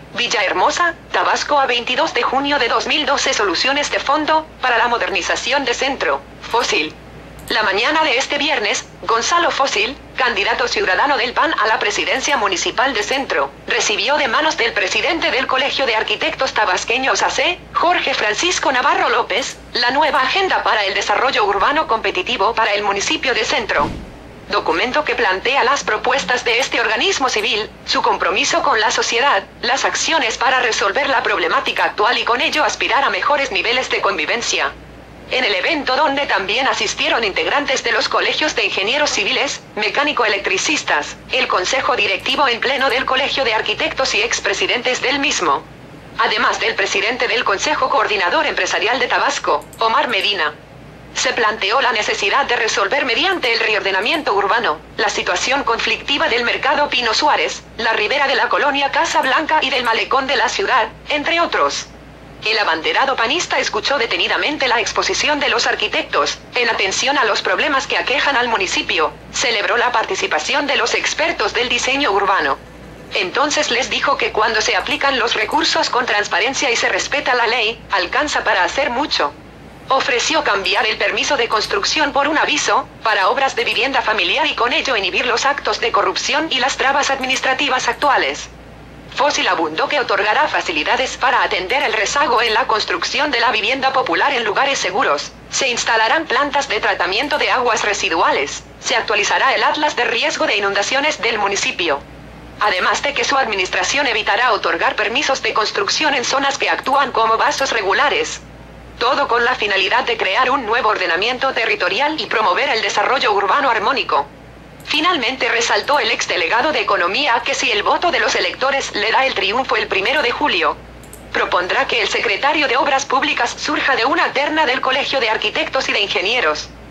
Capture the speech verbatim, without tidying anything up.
Villahermosa, Tabasco, a veintidós de junio de dos mil doce. Soluciones de fondo para la modernización de Centro Fósil. La mañana de este viernes, Gonzalo Fósil, candidato ciudadano del P A N a la presidencia municipal de Centro, recibió de manos del presidente del Colegio de Arquitectos Tabasqueños A C, Jorge Francisco Navarro López, la nueva Agenda para el Desarrollo Urbano Competitivo para el municipio de Centro. Documento que plantea las propuestas de este organismo civil, su compromiso con la sociedad, las acciones para resolver la problemática actual y con ello aspirar a mejores niveles de convivencia. En el evento, donde también asistieron integrantes de los colegios de ingenieros civiles, mecánico-electricistas, el consejo directivo en pleno del Colegio de Arquitectos y expresidentes del mismo. Además del presidente del Consejo Coordinador Empresarial de Tabasco, Omar Medina. Se planteó la necesidad de resolver mediante el reordenamiento urbano, la situación conflictiva del Mercado Pino Suárez, la ribera de la colonia Casa Blanca y del malecón de la ciudad, entre otros. El abanderado panista escuchó detenidamente la exposición de los arquitectos, en atención a los problemas que aquejan al municipio, celebró la participación de los expertos del diseño urbano. Entonces les dijo que cuando se aplican los recursos con transparencia y se respeta la ley, alcanza para hacer mucho. Ofreció cambiar el permiso de construcción por un aviso, para obras de vivienda familiar y con ello inhibir los actos de corrupción y las trabas administrativas actuales. Fósil abundó que otorgará facilidades para atender el rezago en la construcción de la vivienda popular en lugares seguros, se instalarán plantas de tratamiento de aguas residuales, se actualizará el atlas de riesgo de inundaciones del municipio. Además de que su administración evitará otorgar permisos de construcción en zonas que actúan como vasos regulares. Todo con la finalidad de crear un nuevo ordenamiento territorial y promover el desarrollo urbano armónico. Finalmente resaltó el exdelegado de Economía que si el voto de los electores le da el triunfo el primero de julio, propondrá que el secretario de Obras Públicas surja de una terna del Colegio de Arquitectos y de Ingenieros.